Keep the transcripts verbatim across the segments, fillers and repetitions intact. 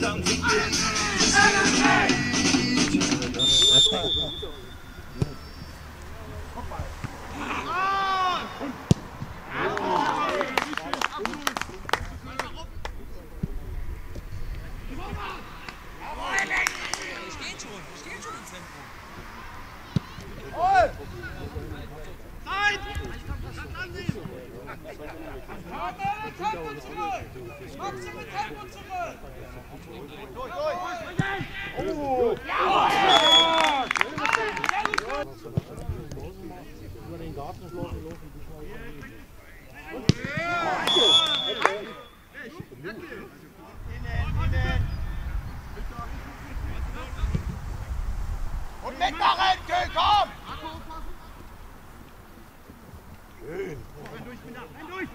Und mitmachen, Köhl, komm! Schön. Renn durch, Minder, renn durch!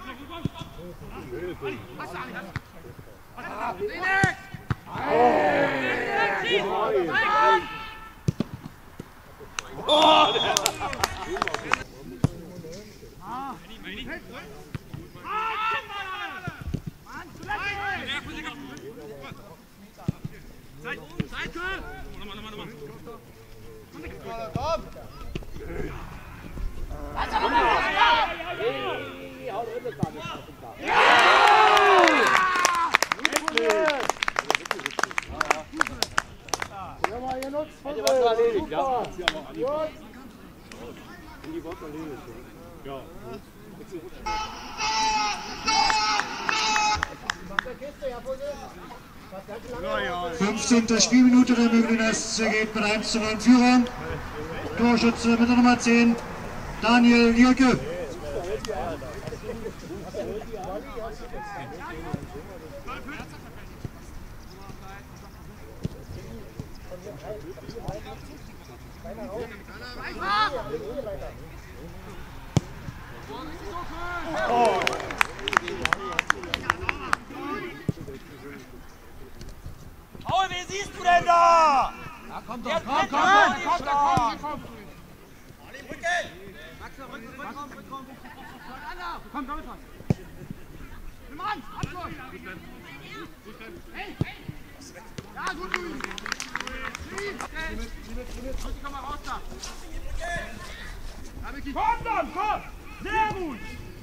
Was sag ich? Was? Felix! Oh! Seite! Nochmal, nochmal, nochmal. Komm! Lass doch mal raus! Ja, mal hier nutzt von der erledigt, ja. Gut. In die Worte erledigt. Ja. fünfzehnte Spielminute der Mögliner S C geht mit eins zu null in Führung. Torschütze mit der Nummer zehn, Daniel Lierke. Oh. Paul, wen siehst du denn da? Ja, komm Der doch, komm, komm, Dritte, komm, komm, komm, komm, komm. Rücken! Max, Rücken, Rücken, Rücken. Komm, damit rein. Nimm an, Abschluss. Hey, hey. Ja, gut, Luis. Luis, komm mal raus da. Komm dann, komm. Sehr gut.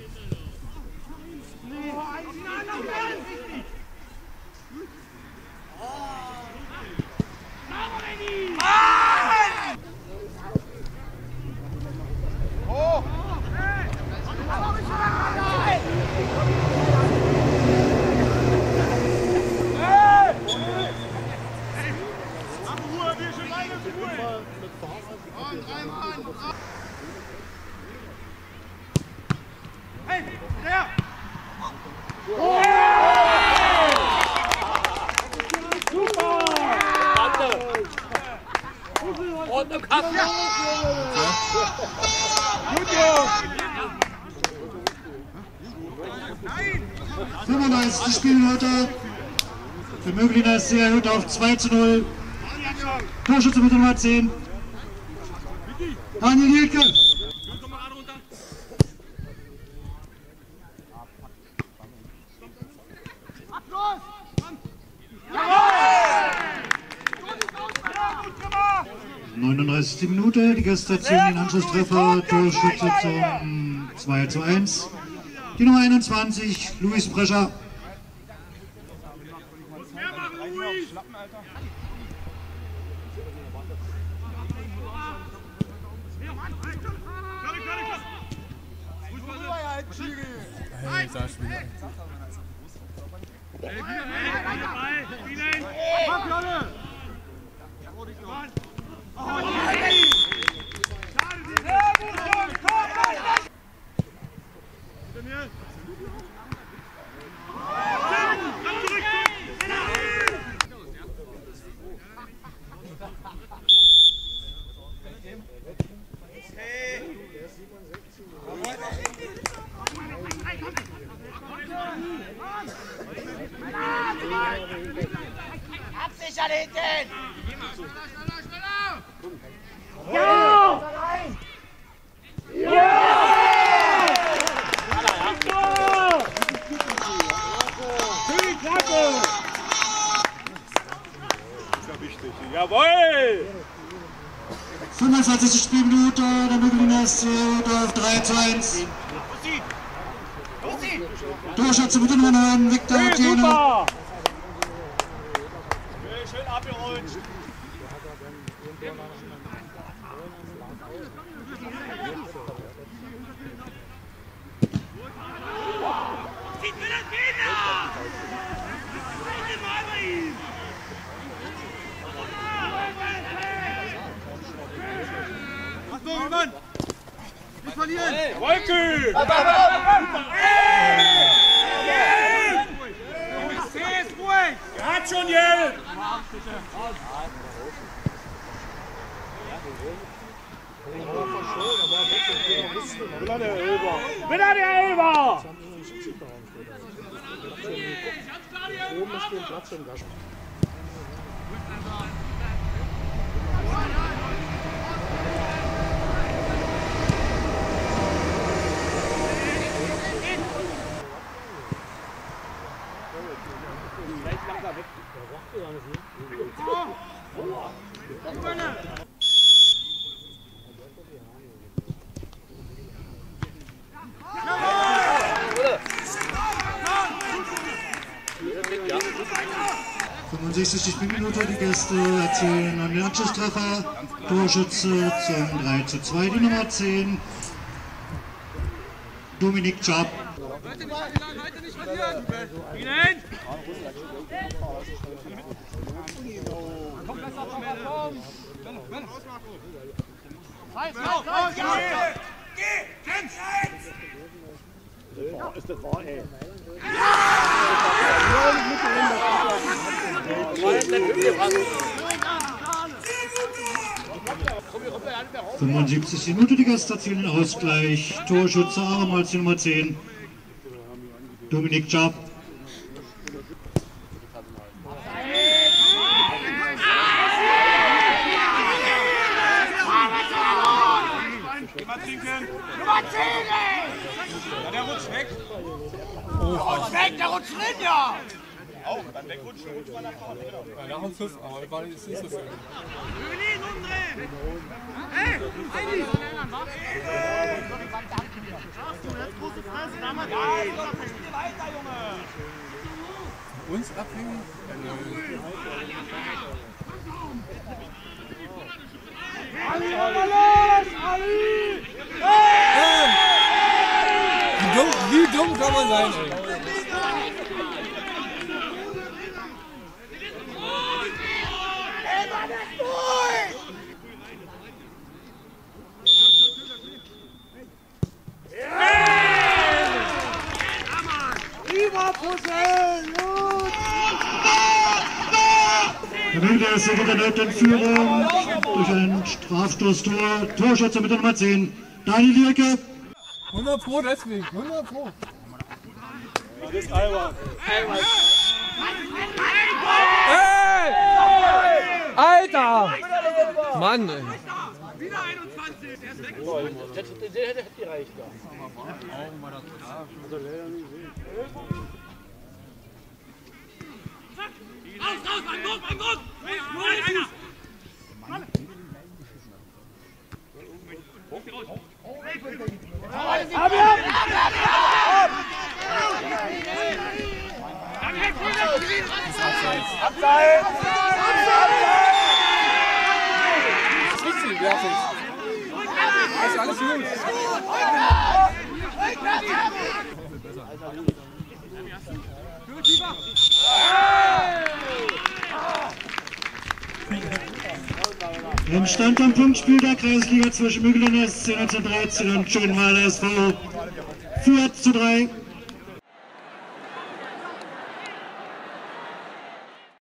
Nee, nein, nein, nein, richtig. Mann! Oh! Hey, der! Und im Kasten. fünfunddreißigste Spielminute. Für Mögliner S C erhöht auf zwei zu null. Torschütze mit der Nummer zehn, Daniel Lierke. Komm mal runter. Abschluss! neununddreißigste Minute. Die Gäste erzielen den Anschlusstreffer. Torschütze zum zwei zu eins. Die Nummer einundzwanzig, Luis Brescher. Hey, sag ich wieder. Hey, dabei, spielen! Komm, Jonne! Oh, nein! Schade, die sehr gut, komm, komm, komm! Daniel! Komm zurück! Absichern hinten! Schneller, schneller! Ja! Ja! Jawohl! fünfundzwanzigste Spielminute, der Mügliner S C auf drei zu eins. Torschütze mit der Nummer neun, Viktor Hey, Otieno. super! Schön, schön abgerutscht. Zieht mir das Kinder! Bitte mal bei ihm! Achtung, Mann! Nicht verlieren! Wolke! Er hat schon Jell! Wieder der Elber! Wieder der Elber! Oben ist kein Platz im Gast. fünfundsechzigste Spielminute, die Gäste erzielen einen Anschlusstreffer. Torschütze zum drei zu zwei, die Nummer zehn, Dominik Czap. Leute nicht verlieren! Ihnen! Komm besser zum Komm! Raus, raus, raus! Geh! Ist das wahr, ey? fünfundsiebzigste Minute, die Gäste erzielen den Ausgleich. Torschütze abermals die Nummer zehn, Dominik Czap. Jemand trinken! Nummer zehn! Ja, der rutscht weg! Oh, rutscht weg, der rutscht drin, ja! Auch, dann wegrutschen, rutscht man nach vorne. Ja, nach uns ist, aber wir waren jetzt nicht so viel. Juvelin, umdrehen! Hey, Heidi! Schaffst du, jetzt große Fresse, damals ja, spiel weiter, Junge! Uns abhängig? Ja, nö. Ali, los! Ali! Hey! Wie dumm, wie dumm kann man sein, ey? Der Mügliner S C geht erneut in Führung durch ein Strafstoßtor. Torschütze mit der Nummer zehn, Daniel Lierke. hundert Pro deswegen, hundert Pro. Das ist albern. Hey! Alter! Mann, ey. Wieder einundzwanzig, der ist weg! Der hätte gereicht, ja. Raus, raus, ein Druck, ein Druck! Nur einer! Abseits! Das ist richtig, ja, das ist alles gut. Im Stand am Punktspiel der Kreisliga zwischen Mügliner S C neunzehnhundertdreizehn und Schönweiler S V vier zu drei.